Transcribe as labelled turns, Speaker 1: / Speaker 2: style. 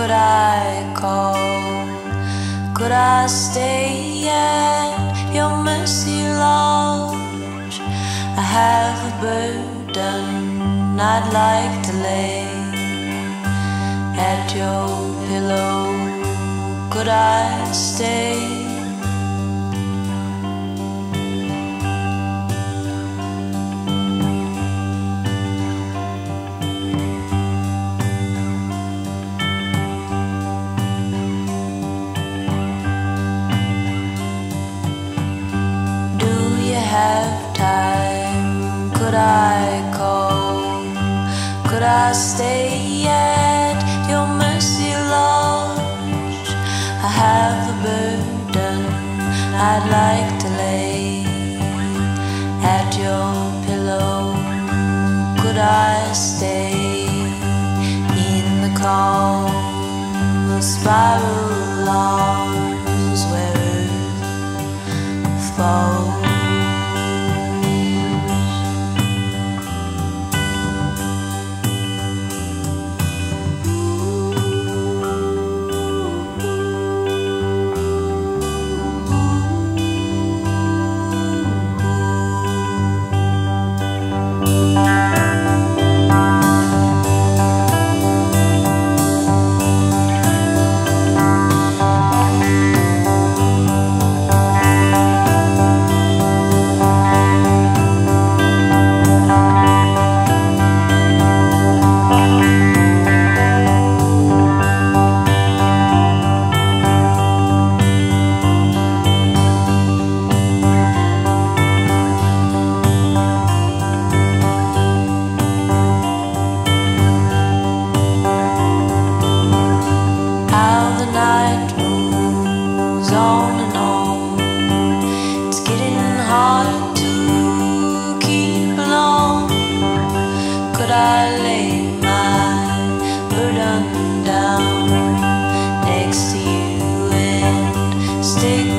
Speaker 1: could I call? Could I stay at your mercy lodge? I have a burden I'd like to lay at your pillow. Could I stay? Have time? Could I call? Could I stay at your mercy lodge? I have a burden I'd like to lay at your pillow. Could I stay in the calm, the spiral arms where earth falls? On and on, it's getting hard to keep along. Could I lay my burden down next to you and stay